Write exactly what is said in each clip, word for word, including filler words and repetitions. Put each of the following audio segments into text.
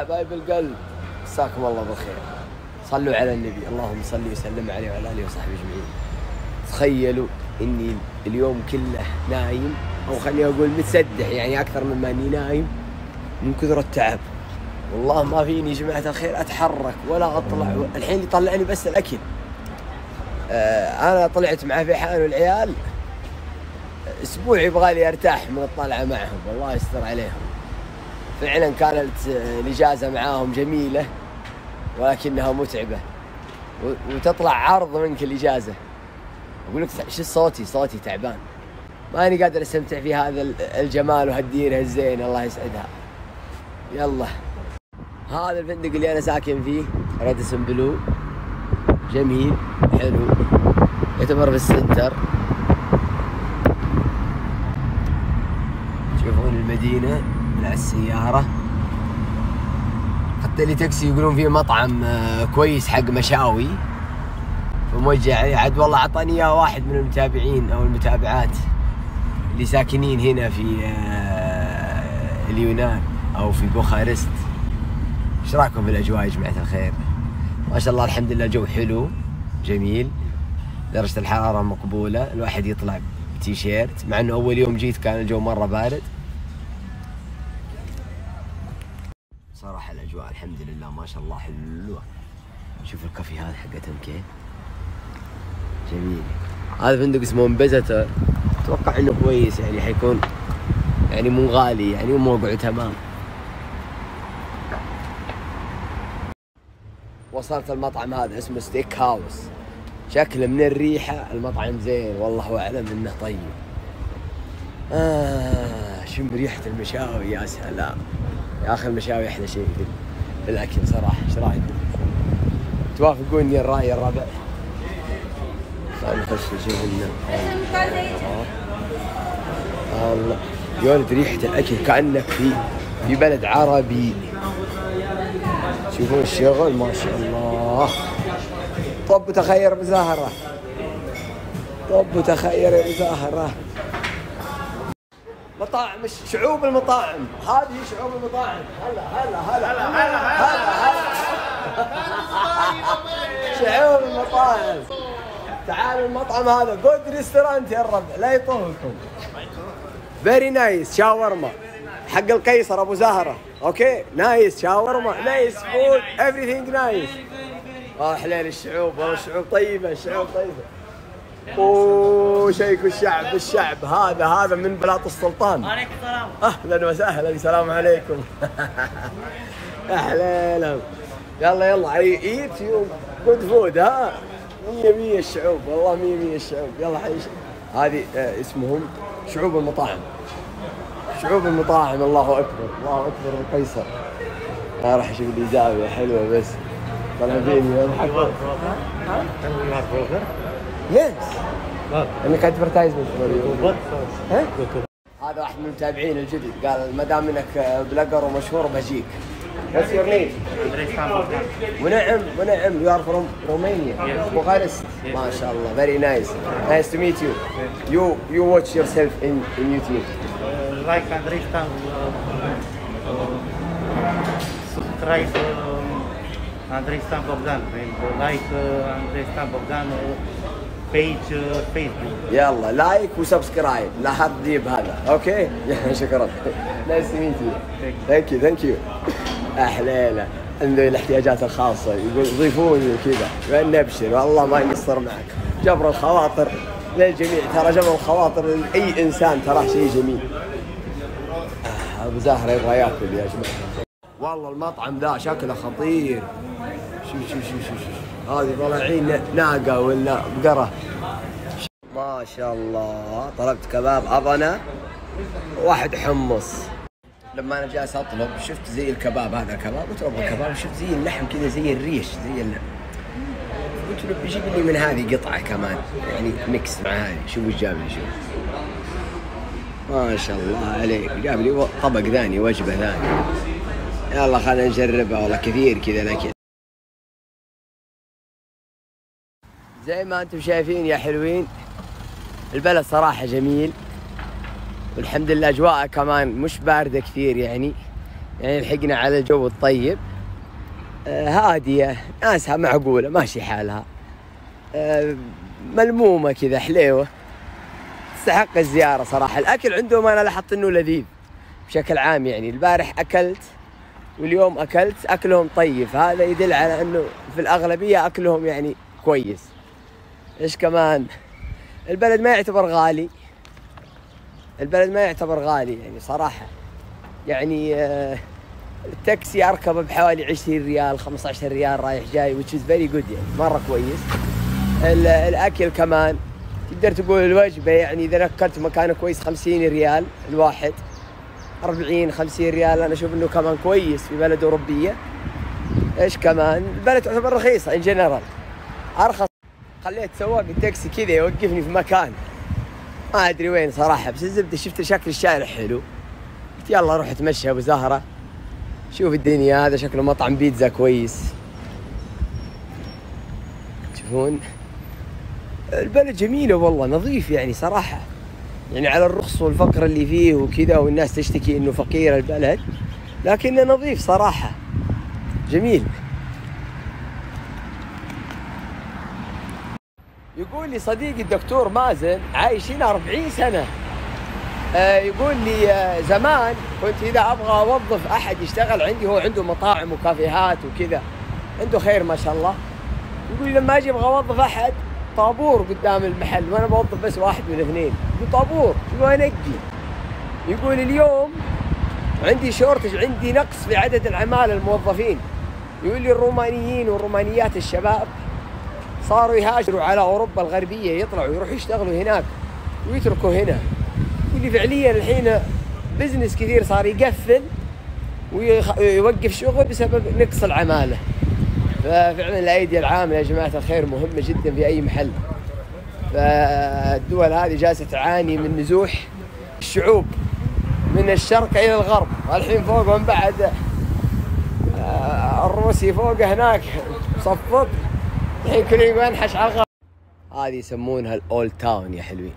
حبايب القلب، مساكم الله بالخير. صلوا على النبي، اللهم صل وسلم عليه وعلى اله وصحبه اجمعين. تخيلوا اني اليوم كله نايم، او خليني اقول متسدح، يعني اكثر مما اني نايم من كثر التعب. والله ما فيني يا جماعه الخير اتحرك ولا اطلع. الحين يطلعني بس الاكل. آه انا طلعت مع فيحان والعيال اسبوع، يبغالي ارتاح من الطلعه معهم، والله يستر عليهم. فعلا كانت الاجازه معاهم جميله ولكنها متعبه، وتطلع عرض منك الاجازه. اقول لك شو صوتي صوتي تعبان، ماني قادر استمتع في هذا الجمال وهالديره الزين، الله يسعدها. يلا، هذا الفندق اللي انا ساكن فيه راديسون بلو، جميل حلو، يعتبر في السنتر. تشوفون المدينه من على السياره. حتى لي تاكسي يقولون فيه مطعم كويس حق مشاوي، فموجه عليه. عاد والله اعطاني اياه واحد من المتابعين او المتابعات اللي ساكنين هنا في اليونان او في بوخارست. ايش رايكم في الاجواء يا جماعه الخير؟ ما شاء الله الحمد لله، جو حلو جميل، درجه الحراره مقبوله، الواحد يطلع بتيشيرت، مع انه اول يوم جيت كان الجو مره بارد. صراحه الاجواء الحمد لله ما شاء الله حلوه. شوف الكافي هذا حقتهم كيف جميل. هذا فندق اسمه امبيزاتور، اتوقع انه كويس، يعني حيكون يعني مو غالي، يعني وموقعه تمام. وصلت المطعم هذا اسمه ستيك هاوس، شكله من الريحه المطعم زين، والله اعلم انه طيب. آه شم ريحه المشاوي، يا سلام يا اخي، المشاوي احلى شيء في الاكل صراحه. ايش رايكم؟ توافقوني الراي الرابع؟ نخش نشوف لنا الله يا ولد، ريحه الاكل كانك في في بلد عربي. شوفون الشغل ما شاء الله. طب وتخير بزهره، طب وتخير يا بزهره. مطاعم، شعوب المطاعم، هذه شعوب المطاعم. هلا هلا هلا هلا هلا هلا شعوب المطاعم. تعالوا المطعم هذا جود ريستورانت يا الربع، لا يطوفكم. فيري نايس شاورما حق القيصر ابو زهره. اوكي نايس شاورما، نايس فود، everything نايس. اه حليل الشعوب، والله الشعوب طيبه، الشعوب طيبه. اوه شيك الشعب، الشعب هذا هذا من بلاط السلطان. وعليكم السلام. اهلا وسهلا، السلام عليكم. اهلا. يلا يلا ايت يو جود فود. ها مية مية الشعوب، والله مية مية الشعوب. يلا حيش. هذه آه اسمهم شعوب المطاعم، شعوب المطاعم. الله اكبر الله اكبر القيصر. انا راح اشوف لي زاويه حلوه بس طلع فيني اضحك. يس انك ادفرتايزمنت فور يو. هذا واحد من المتابعين الجدد، قال ما دام انك بلوجر ومشهور بجيك. What's your name؟ ونعم ونعم. You are from Romania. Bucharest. ما شاء الله. Very nice. Nice to meet you. You you watch yourself in in YouTube. Like Andrei Stan. Subscribe Andrei Stan Bogdan. Like Andrei Stan Bogdan page Facebook. يلا لايك وسبسكرايب، لا حد تجيب هذا. اوكي شكرا. Nice to meet you. Thank you thank you. أحليلة، عنده الاحتياجات الخاصة، يقول ضيفوني وكذا، وأنا أبشر والله ما يقصر معك. جبر الخواطر للجميع، ترى جبر الخواطر لأي إنسان ترى شيء جميل. آه أبو زهرة يبغى ياكل يا جماعة. والله المطعم ذا شكله خطير. شوف شوف شوف شوف شوف هذه طالعين ناقة ولا بقرة. ما شاء الله. طلبت كباب أضنة، واحد حمص. لما انا جالس اطلب شفت زي الكباب، هذا كباب وتربى الكباب، شفت زي اللحم كذا زي الريش زي اللحم. قلت له بيجيب لي من هذه قطعه كمان، يعني ميكس مع هذه. شوف ايش جاب لي، شوف ما شاء الله عليك، جاب لي طبق ثاني، وجبه ثانيه. يلا خلينا نجربها، والله كثير كذا الاكل. زي ما انتم شايفين يا حلوين، البلد صراحه جميل، والحمد لله اجواءها كمان مش بارده كثير، يعني يعني لحقنا على الجو الطيب. آه هادية، ناسها معقولة، ماشي حالها، آه ملمومة كذا، حليوة، تستحق الزيارة صراحة. الأكل عندهم أنا لاحظت إنه لذيذ بشكل عام، يعني البارح أكلت واليوم أكلت، أكلهم طيب، هذا يدل على إنه في الأغلبية أكلهم يعني كويس. إيش كمان؟ البلد ما يعتبر غالي، البلد ما يعتبر غالي يعني صراحة. يعني آه التاكسي أركبه بحوالي عشرين ريال خمسة عشر ريال رايح جاي، which is very good، يعني مرة كويس. الأكل كمان تقدر تقول الوجبة يعني إذا نكلت مكان كويس خمسين ريال الواحد، أربعين خمسين ريال، أنا أشوف إنه كمان كويس في بلد أوروبية. إيش كمان؟ البلد تعتبر رخيصة إن جنرال، أرخص. خليت سواق التاكسي كذا يوقفني في مكان ما أدري وين صراحة، بس الزبدة شفت شكل الشارع حلو، قلت يلا أروح أتمشى أبو زهرة شوف الدنيا. هذا شكله مطعم بيتزا كويس. تشوفون البلد جميلة والله، نظيف يعني صراحة، يعني على الرخص والفقر اللي فيه وكذا، والناس تشتكي إنه فقير البلد، لكنه نظيف صراحة، جميل. يقول لي صديقي الدكتور مازن عايش هنا أربعين سنة، آه يقول لي آه زمان كنت إذا أبغى أوظف أحد يشتغل عندي، هو عنده مطاعم وكافيهات وكذا، عنده خير ما شاء الله. يقول لي لما أجي أبغى أوظف أحد طابور قدام المحل، وأنا بوظف بس واحد من اثنين، يقول طابور، يقول أنقي. يقول اليوم عندي شورتج، عندي نقص في عدد العمالة الموظفين. يقول لي الرومانيين والرومانيات الشباب صاروا يهاجروا على أوروبا الغربية، يطلعوا يروحوا يشتغلوا هناك ويتركوا هنا. يقول لي فعليا الحين بزنس كثير صار يقفل ويوقف شغل بسبب نقص العمالة. ففعلا الأيدي العاملة يا جماعة الخير مهمة جدا في أي محل. فالدول هذه جالسة تعاني من نزوح الشعوب من الشرق إلى الغرب، والحين فوقهم بعد الروسي فوق هناك صفط، الحين كل يوم ينحش على الغرب. هذه يسمونها الأولد تاون يا حلوين،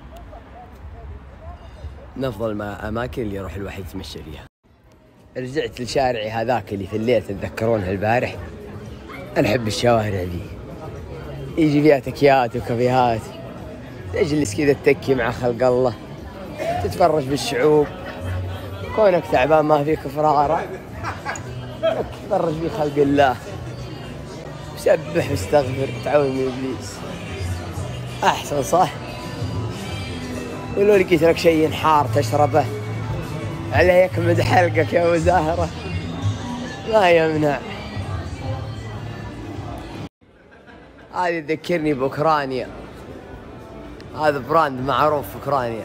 من أفضل الأماكن اللي يروح الواحد يتمشى فيها. رجعت لشارعي هذاك اللي في الليل تتذكرونها البارح. أنا أحب الشوارع دي، يجي فيها تكيات وكافيهات، تجلس كذا تتكي مع خلق الله، تتفرج بالشعوب، كونك تعبان ما فيك فرارة تتفرج بخلق الله، سبح واستغفر تعوذ من إبليس، أحسن صح؟ ولو لقيت لك شيء حار تشربه عليه يكمد حلقك يا أبو زهرة ما يمنع. هذه تذكرني بأوكرانيا، هذا براند معروف في أوكرانيا.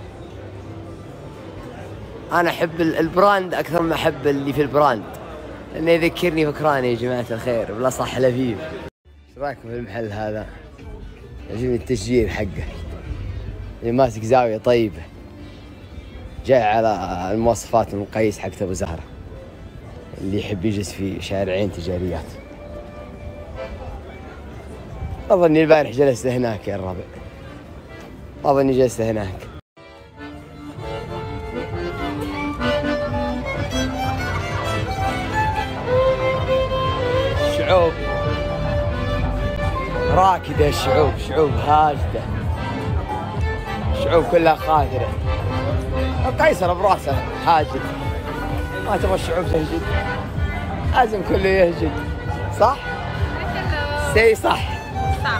أنا أحب البراند أكثر ما أحب اللي في البراند، لأنه يذكرني بأوكرانيا يا جماعة الخير، بلا صح لفيف. إيش رأيكم في المحل هذا؟ يعجبني التشجير حقه، اللي ماسك زاوية طيبة، جاي على المواصفات المقيس حقت أبو زهرة، اللي يحب يجلس في شارعين تجاريات. أظني البارح جلست هناك يا الربع، أظني جلست هناك. شعوب راكدة، الشعوب شعوب هاجدة، شعوب كلها خاذرة. القيصر براسه حاجد، ما تبغى الشعوب تهجد، لازم كله يهجد صح؟ سي صح صح.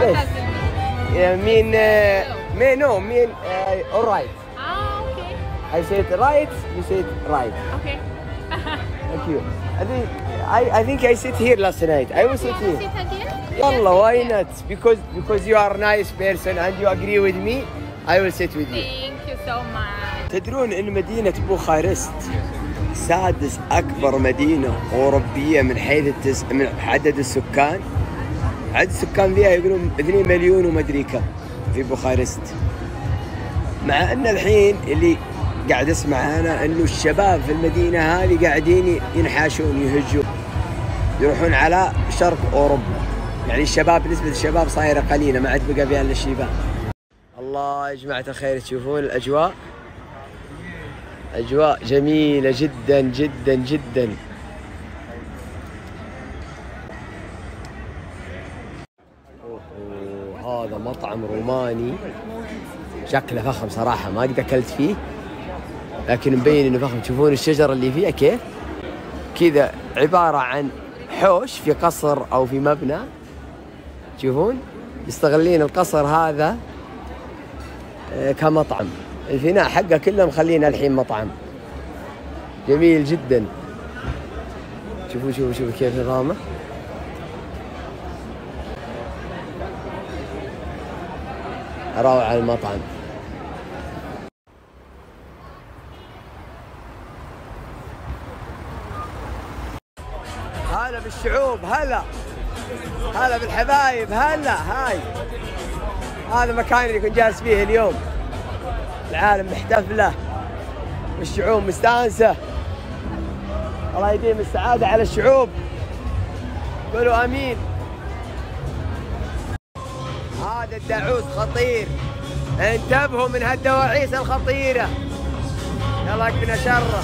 مين مين نو مين alright. Ah, okay. I said right, you said right. Okay. Thank you. I think I I think I sit here last night. I will sit here. Sit again? Yalla, why not? Because because you are a nice person and you agree with me, I will sit with you. Thank you so much. تدرون ان مدينة بوخارست سادس اكبر مدينة اوروبية من حيث التس... من عدد السكان؟ عدد السكان فيها يقولون اثنين مليون ومدري كم في بوخارست. مع ان الحين اللي قاعد اسمع انا انه الشباب في المدينة هذه قاعدين ينحاشون يهجون يروحون على شرق اوروبا، يعني الشباب نسبة الشباب صايرة قليلة، ما عاد بقى فيها الا الشباب. الله يا جماعة الخير، تشوفون الاجواء أجواء جميلة جدا جدا جدا. أوه، هذا مطعم روماني شكله فخم صراحة، ما قد أكلت فيه لكن مبين إنه فخم. تشوفون الشجرة اللي فيها كيف؟ كذا عبارة عن حوش في قصر أو في مبنى. تشوفون مستغلين القصر هذا كمطعم، الفناء حقه كله مخلينه الحين مطعم. جميل جدا. شوفوا شوفوا شوفوا كيف نظامه. روعة المطعم. هلا بالشعوب، هلا هلا بالحبايب، هلا. هاي هذا مكان اللي كنت جالس فيه اليوم. العالم محتفلة والشعوب مستانسة. الله يديم السعادة على الشعوب، قولوا امين. هذا الداعوس خطير، انتبهوا من هالدواعيس الخطيرة. يلا اكفنا شره.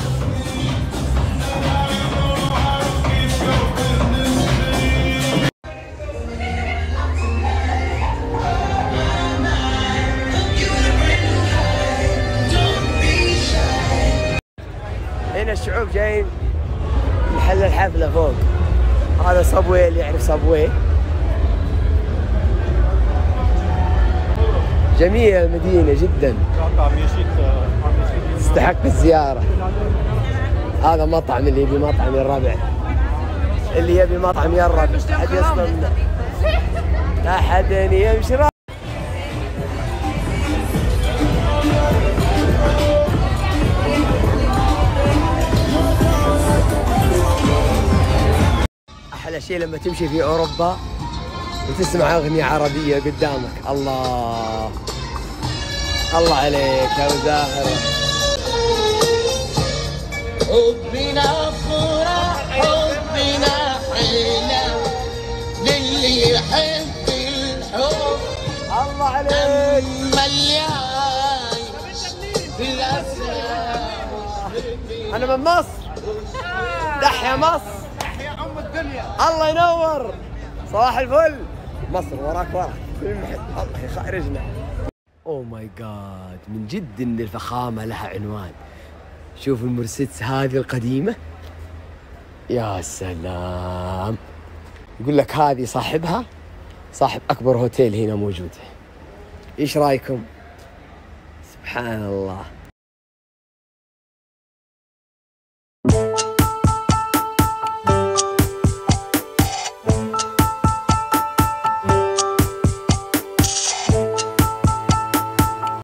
هنا الشعوب جايين محل الحفلة فوق. هذا صبوي، اللي يعرف صبوي. جميلة المدينة جدا، تستحق الزيارة. هذا مطعم، اللي يبي مطعم الربع، اللي يبي مطعم يربع. أحد يصدمنا، أحد يمشي. أحلى شيء لما تمشي في أوروبا وتسمع أغنية عربية قدامك. الله الله عليك يا زاهر. حبنا فرح، حبنا حيلة للي يحب الحب. الله عليك. مليان بالأسرار. أنا من مصر. تحيا مصر، الله ينور. صباح الفل. مصر وراك وراك كل محل. الله يخرجنا. اوه ماي جاد، من جد ان الفخامه لها عنوان. شوف المرسيدس هذه القديمه، يا سلام. يقول لك هذه صاحبها صاحب اكبر هوتيل هنا موجود. ايش رايكم؟ سبحان الله.